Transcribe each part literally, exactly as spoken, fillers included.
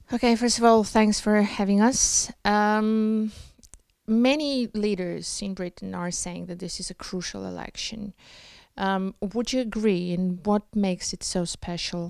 Okay, first of all, thanks for having us. Um, many leaders in Britain are saying that this is a crucial election. Um, would you agree, and what makes it so special?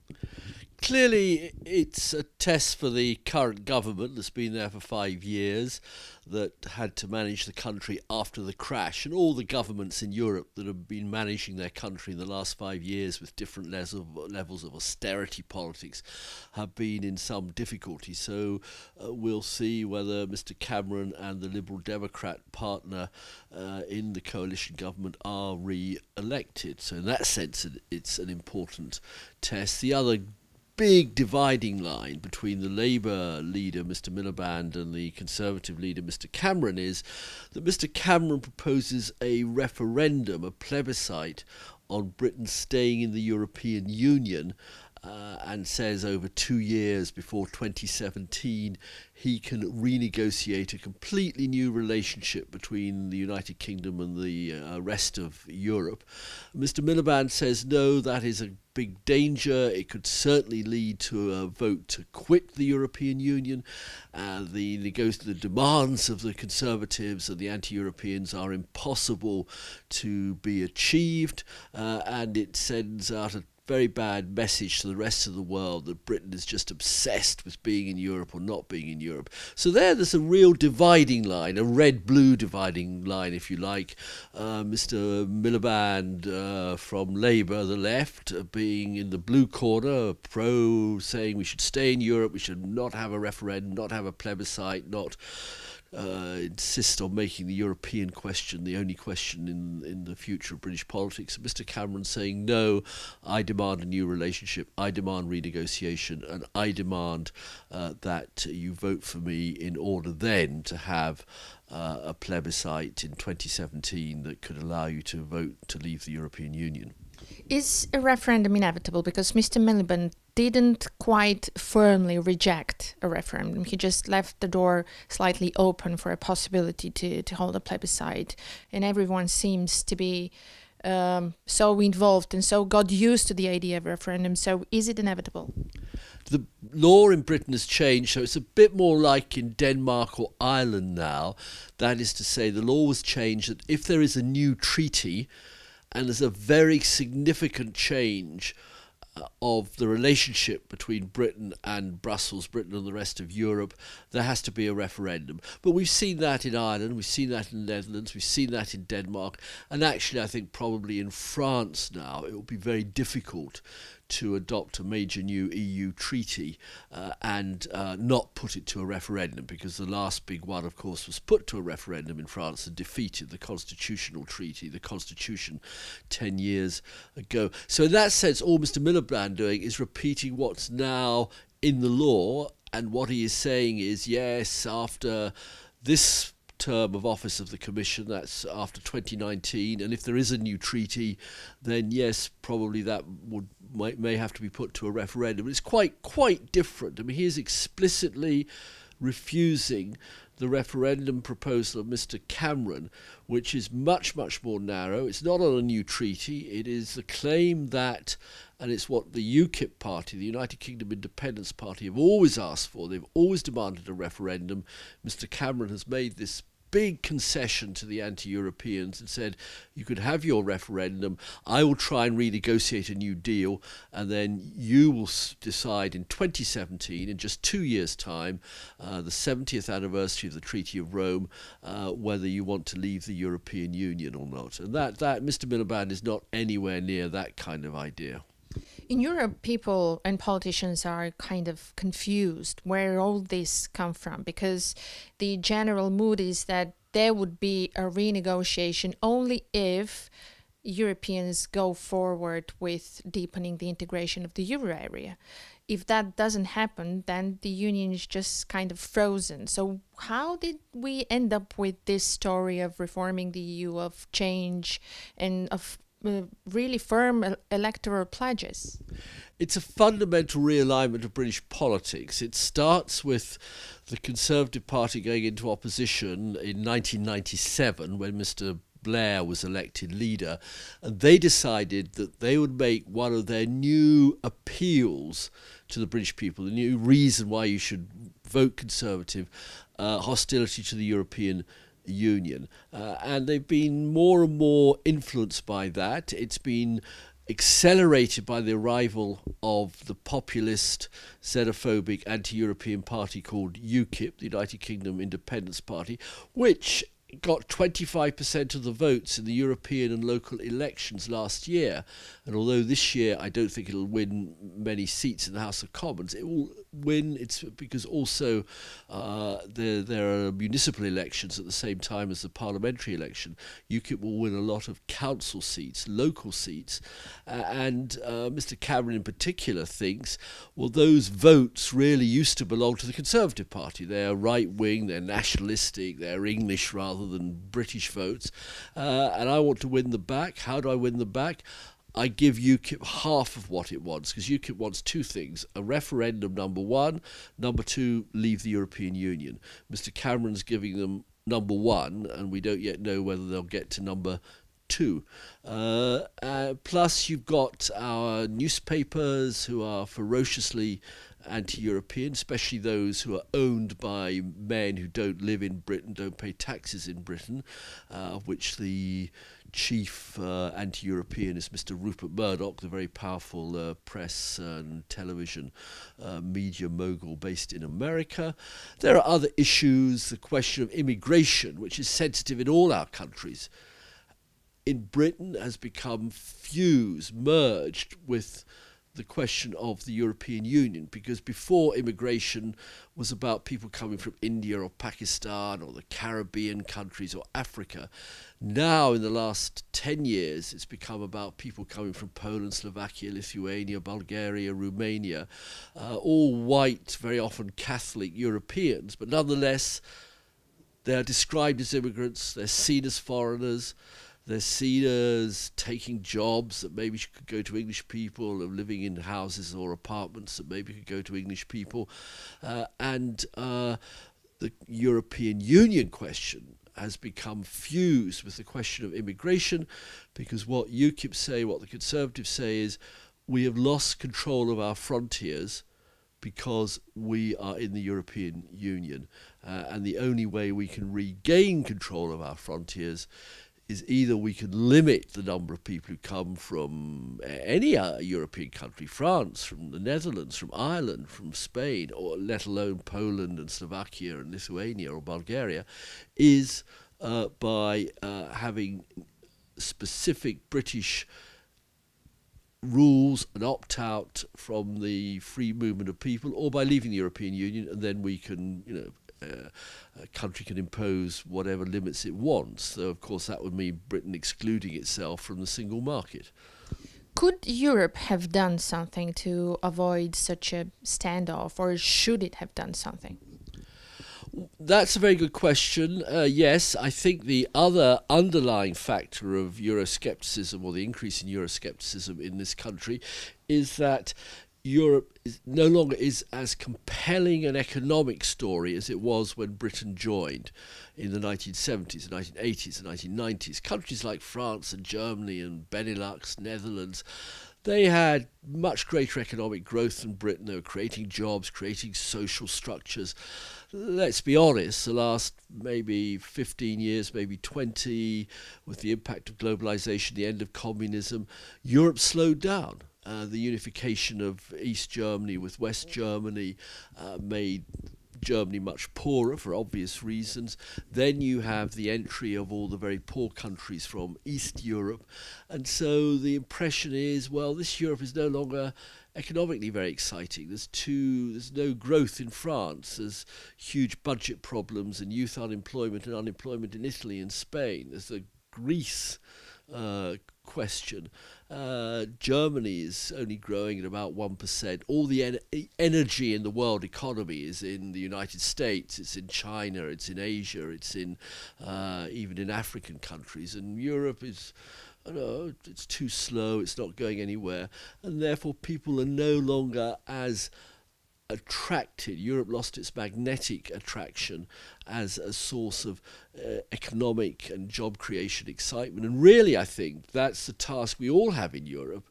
Clearly, it's a test for the current government that's been there for five years, that had to manage the country after the crash, and all the governments in Europe that have been managing their country in the last five years with different levels of austerity politics have been in some difficulty. So uh, we'll see whether Mister Cameron and the Liberal Democrat partner uh, in the coalition government are re-elected. So in that sense, it's an important test. The other big dividing line between the Labour leader, Mister Miliband, and the Conservative leader, Mister Cameron, is that Mister Cameron proposes a referendum, a plebiscite, on Britain staying in the European Union, uh, and says over two years before twenty seventeen he can renegotiate a completely new relationship between the United Kingdom and the uh, rest of Europe. Mister Miliband says no, that is a big danger. It could certainly lead to a vote to quit the European Union. Uh, the, the demands of the Conservatives and the anti-Europeans are impossible to be achieved, uh, and it sends out a very bad message to the rest of the world that Britain is just obsessed with being in Europe or not being in Europe. So there, there's a real dividing line, a red-blue dividing line, if you like. Uh, Mister Miliband uh, from Labour, the left, uh, being in the blue corner, pro, saying we should stay in Europe, we should not have a referendum, not have a plebiscite, not Uh, insist on making the European question the only question in in the future of British politics. Mister Cameron saying no, I demand a new relationship, I demand renegotiation, and I demand uh, that you vote for me in order then to have uh, a plebiscite in twenty seventeen that could allow you to vote to leave the European Union. Is a referendum inevitable? Because Mister Miliband didn't quite firmly reject a referendum. He just left the door slightly open for a possibility to, to hold a plebiscite. And everyone seems to be um, so involved and so got used to the idea of referendum. So is it inevitable? The law in Britain has changed, so it's a bit more like in Denmark or Ireland now. That is to say, the law was changed that if there is a new treaty, and there's a very significant change uh, of the relationship between Britain and Brussels, Britain and the rest of Europe, there has to be a referendum. But we've seen that in Ireland, we've seen that in the Netherlands, we've seen that in Denmark, and actually I think probably in France now it will be very difficult to adopt a major new E U treaty uh, and uh, not put it to a referendum, because the last big one, of course, was put to a referendum in France and defeated the constitutional treaty, the constitution, ten years ago. So in that sense, all Mister Miliband doing is repeating what's now in the law, and what he is saying is, yes, after this term of office of the Commission, that's after twenty nineteen, and if there is a new treaty, then yes, probably that would may, may have to be put to a referendum. It's quite quite different. I mean, he is explicitly refusing the referendum proposal of Mister Cameron, which is much, much more narrow. It's not on a new treaty. It is the claim that, and it's what the UKIP party, the United Kingdom Independence Party, have always asked for. They've always demanded a referendum. Mister Cameron has made this big concession to the anti-Europeans and said, you could have your referendum, I will try and renegotiate a new deal, and then you will decide in twenty seventeen, in just two years' time, uh, the seventieth anniversary of the Treaty of Rome, uh, whether you want to leave the European Union or not. And that, that Mister Miliband is not anywhere near that kind of idea. In Europe, people and politicians are kind of confused where all this come from, because the general mood is that there would be a renegotiation only if Europeans go forward with deepening the integration of the euro area. If that doesn't happen, then the union is just kind of frozen. So how did we end up with this story of reforming the E U, of change, and of Uh, really firm el electoral pledges? It's a fundamental realignment of British politics. It starts with the Conservative Party going into opposition in nineteen ninety-seven, when Mister Blair was elected leader, and they decided that they would make one of their new appeals to the British people, the new reason why you should vote Conservative, uh, hostility to the European Union. Uh, and they've been more and more influenced by that. It's been accelerated by the arrival of the populist, xenophobic, anti-European party called UKIP, the United Kingdom Independence Party, which got twenty-five percent of the votes in the European and local elections last year. And although this year I don't think it'll win many seats in the House of Commons, it will win. It's because also uh, there, there are municipal elections at the same time as the parliamentary election. UKIP will win a lot of council seats, local seats. Uh, and uh, Mister Cameron in particular thinks, well, those votes really used to belong to the Conservative Party. They're right-wing, they're nationalistic, they're English rather than British votes, uh, and I want to win them back. How do I win them back? I give UKIP half of what it wants, because UKIP wants two things: a referendum, number one; number two, leave the European Union. Mister Cameron's giving them number one, and we don't yet know whether they'll get to number two. Uh, uh, plus, you've got our newspapers who are ferociously anti-European, especially those who are owned by men who don't live in Britain, don't pay taxes in Britain, uh, of which the chief uh, anti-European is Mister Rupert Murdoch, the very powerful uh, press and television uh, media mogul based in America. There are other issues, the question of immigration, which is sensitive in all our countries, in Britain has become fused, merged with the question of the European Union, because before immigration was about people coming from India or Pakistan or the Caribbean countries or Africa. Now, in the last ten years, it's become about people coming from Poland, Slovakia, Lithuania, Bulgaria, Romania, uh, all white, very often Catholic Europeans, but nonetheless, they're described as immigrants, they're seen as foreigners, they're seen as taking jobs that maybe could go to English people, or living in houses or apartments that maybe could go to English people. Uh, and uh, the European Union question has become fused with the question of immigration, because what UKIP say, what the Conservatives say is, we have lost control of our frontiers because we are in the European Union. Uh, and the only way we can regain control of our frontiers is either we can limit the number of people who come from any uh, European country, France, from the Netherlands, from Ireland, from Spain, or let alone Poland and Slovakia and Lithuania or Bulgaria, is uh, by uh, having specific British rules and opt-out from the free movement of people, or by leaving the European Union, and then we can, you know, Uh, a country can impose whatever limits it wants. So, of course, that would mean Britain excluding itself from the single market. Could Europe have done something to avoid such a standoff, or should it have done something? That's a very good question. Uh, yes, I think the other underlying factor of Euroscepticism, or the increase in Euroscepticism in this country, is that Europe is no longer is as compelling an economic story as it was when Britain joined in the nineteen seventies, the nineteen eighties, the nineteen nineties. Countries like France and Germany and Benelux, Netherlands, they had much greater economic growth than Britain. They were creating jobs, creating social structures. Let's be honest, the last maybe fifteen years, maybe twenty, with the impact of globalization, the end of communism, Europe slowed down. Uh, the unification of East Germany with West Germany uh, made Germany much poorer for obvious reasons. Then you have the entry of all the very poor countries from East Europe. And so the impression is, well, this Europe is no longer economically very exciting. There's too, there's no growth in France. There's huge budget problems and youth unemployment and unemployment in Italy and Spain. There's the Greece uh, question. Uh, Germany is only growing at about one percent. All the en- energy in the world economy is in the United States, it's in China, it's in Asia, it's in uh, even in African countries. And Europe is, I don't know, it's too slow, it's not going anywhere. And therefore people are no longer as attracted, Europe lost its magnetic attraction as a source of uh, economic and job creation excitement. And really, I think that's the task we all have in Europe,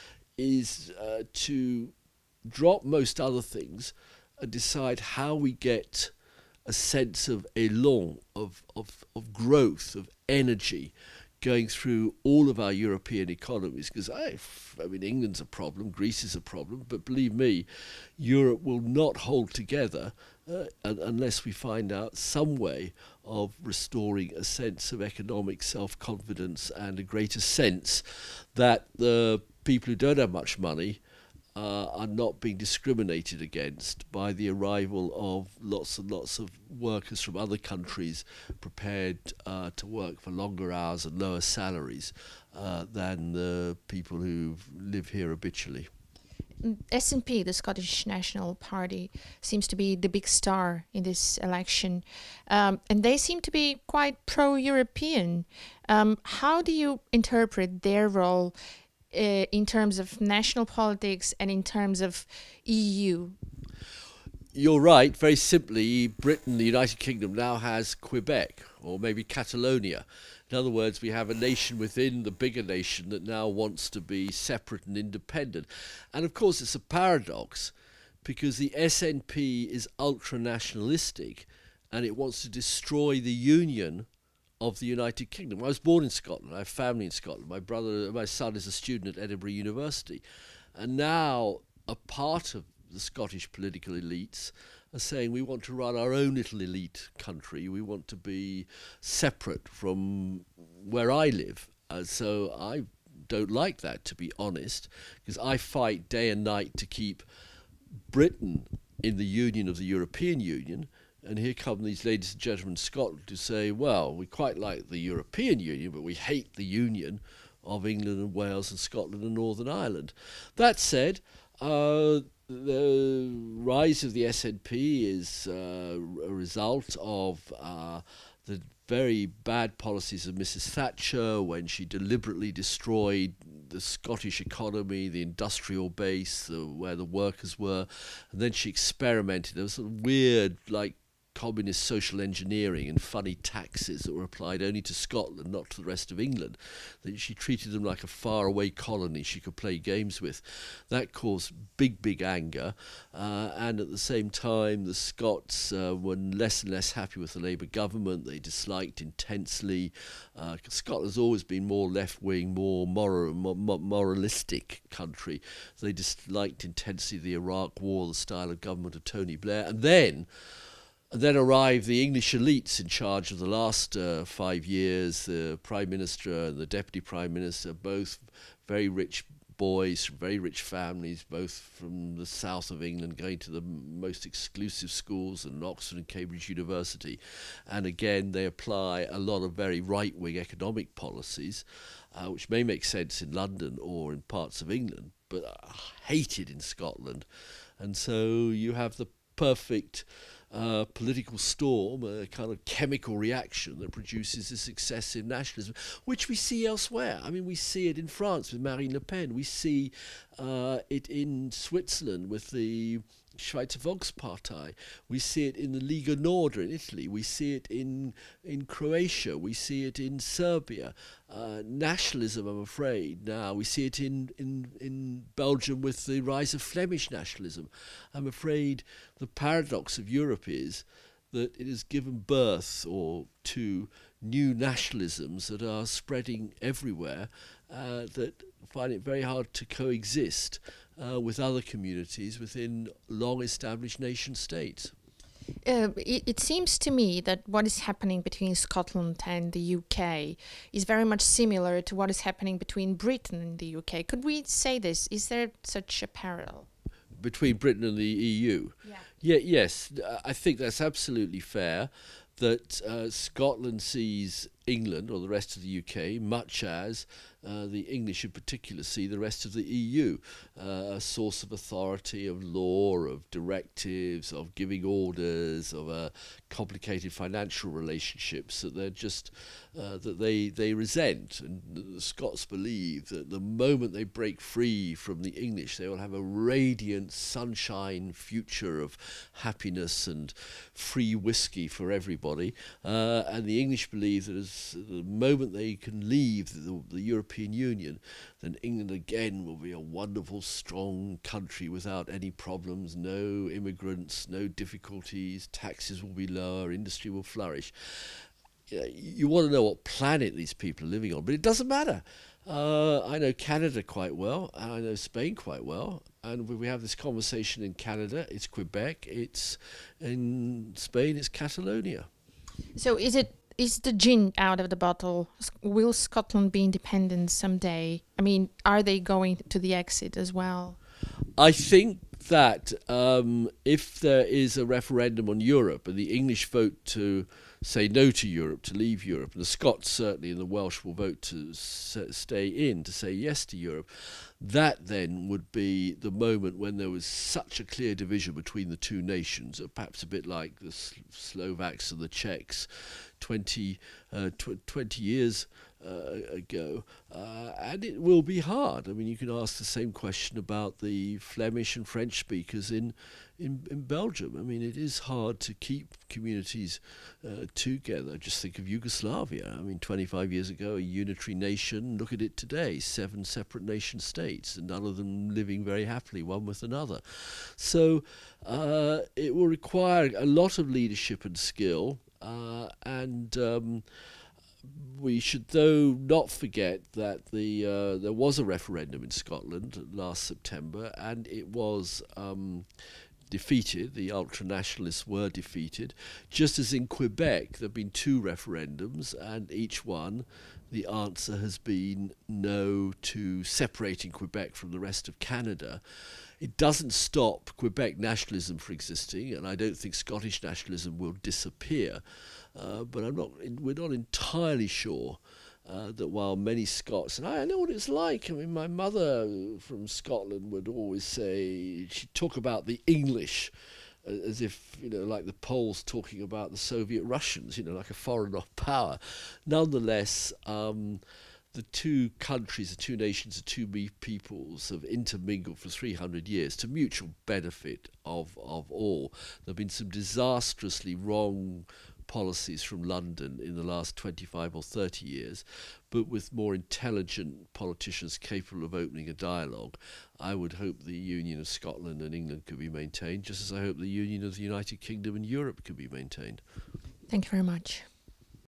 is uh, to drop most other things and decide how we get a sense of élan, of, of, of growth, of energy going through all of our European economies. Because I, I mean, England's a problem, Greece is a problem, but believe me, Europe will not hold together uh, un- unless we find out some way of restoring a sense of economic self-confidence and a greater sense that the people who don't have much money Uh, are not being discriminated against by the arrival of lots and lots of workers from other countries prepared uh, to work for longer hours and lower salaries uh, than the people who live here habitually. S N P, the Scottish National Party, seems to be the big star in this election, um, and they seem to be quite pro-European. Um, how do you interpret their role Uh, in terms of national politics and in terms of E U? You're right. Very simply, Britain, the United Kingdom, now has Quebec, or maybe Catalonia. In other words, we have a nation within the bigger nation that now wants to be separate and independent. And of course, it's a paradox, because the S N P is ultra-nationalistic and it wants to destroy the union of the United Kingdom. I was born in Scotland. I have family in Scotland. My brother, my son is a student at Edinburgh University. And now a part of the Scottish political elites are saying we want to run our own little elite country. We want to be separate from where I live. Uh, so I don't like that, to be honest, because I fight day and night to keep Britain in the union of the European Union. And here come these ladies and gentlemen in Scotland to say, well, we quite like the European Union, but we hate the union of England and Wales and Scotland and Northern Ireland. That said, uh, the rise of the S N P is uh, a result of uh, the very bad policies of Missus Thatcher, when she deliberately destroyed the Scottish economy, the industrial base, the, where the workers were, and then she experimented. There was sort of weird, like, communist social engineering and funny taxes that were applied only to Scotland, not to the rest of England. That she treated them like a faraway colony she could play games with. That caused big, big anger, uh, and at the same time the Scots uh, were less and less happy with the Labour government. They disliked intensely. Uh, Scotland's always been more left-wing, more moral, mo- moralistic country. So they disliked intensely the Iraq War, the style of government of Tony Blair, and then And then arrived the English elites in charge of the last uh, five years, the Prime Minister and the Deputy Prime Minister, both very rich boys from very rich families, both from the south of England, going to the most exclusive schools and Oxford and Cambridge University. And again, they apply a lot of very right-wing economic policies, uh, which may make sense in London or in parts of England, but are hated in Scotland. And so you have the perfect Uh, political storm, a kind of chemical reaction that produces this excessive nationalism, which we see elsewhere. I mean, we see it in France with Marine Le Pen. We see uh, it in Switzerland with the Schweizer Volkspartei. We see it in the Lega Nord in Italy. We see it in in Croatia. We see it in Serbia. Uh, nationalism, I'm afraid, now. We see it in, in, in Belgium with the rise of Flemish nationalism. I'm afraid the paradox of Europe is that it has given birth or to new nationalisms that are spreading everywhere, uh, that find it very hard to coexist uh, with other communities within long-established nation-states. Uh, it, it seems to me that what is happening between Scotland and the U K is very much similar to what is happening between Britain and the U K. Could we say this? Is there such a parallel? Between Britain and the E U? Yeah. Yeah, yes, I think that's absolutely fair, that uh, Scotland sees England or the rest of the U K, much as uh, the English in particular see the rest of the E U, uh, a source of authority, of law, of directives, of giving orders, of uh, complicated financial relationships that they're just uh, that they they resent. And the Scots believe that the moment they break free from the English, they will have a radiant sunshine future of happiness and free whiskey for everybody. Uh, and the English believe that as the moment they can leave the, the European Union, then England again will be a wonderful, strong country without any problems, no immigrants, no difficulties, taxes will be lower, industry will flourish. You know, you want to know what planet these people are living on, but it doesn't matter. Uh, I know Canada quite well, and I know Spain quite well, and we have this conversation in Canada, it's Quebec, it's in Spain, it's Catalonia. So is it is the gin out of the bottle? Will Scotland be independent someday? I mean, are they going to the exit as well? I think that um, if there is a referendum on Europe and the English vote to say no to Europe, to leave Europe, and the Scots certainly and the Welsh will vote to s- stay in, to say yes to Europe, that then would be the moment when there was such a clear division between the two nations, perhaps a bit like the Sl- Slovaks and the Czechs twenty, uh, tw- twenty years uh, ago. Uh, and it will be hard. I mean, you can ask the same question about the Flemish and French speakers in, in, in Belgium. I mean, it is hard to keep communities uh, together. Just think of Yugoslavia. I mean, twenty-five years ago, a unitary nation. Look at it today, seven separate nation states, and none of them living very happily one with another. So uh, it will require a lot of leadership and skill. Uh, and um, we should, though, not forget that the uh, there was a referendum in Scotland last September, and it was um, defeated. The ultra-nationalists were defeated. Just as in Quebec, there have been two referendums, and each one, the answer has been no to separating Quebec from the rest of Canada. It doesn't stop Quebec nationalism from existing, and I don't think Scottish nationalism will disappear. Uh, but I'm not. We're not entirely sure uh, that while many Scots, and I know what it's like. I mean, my mother from Scotland would always say, she'd talk about the English uh, as if, you know, like the Poles talking about the Soviet Russians, you know, like a foreign power. Nonetheless, um, the two countries, the two nations, the two peoples have intermingled for three hundred years to mutual benefit of, of all. There have been some disastrously wrong policies from London in the last twenty-five or thirty years, but with more intelligent politicians capable of opening a dialogue, I would hope the union of Scotland and England could be maintained, just as I hope the union of the United Kingdom and Europe could be maintained. Thank you very much.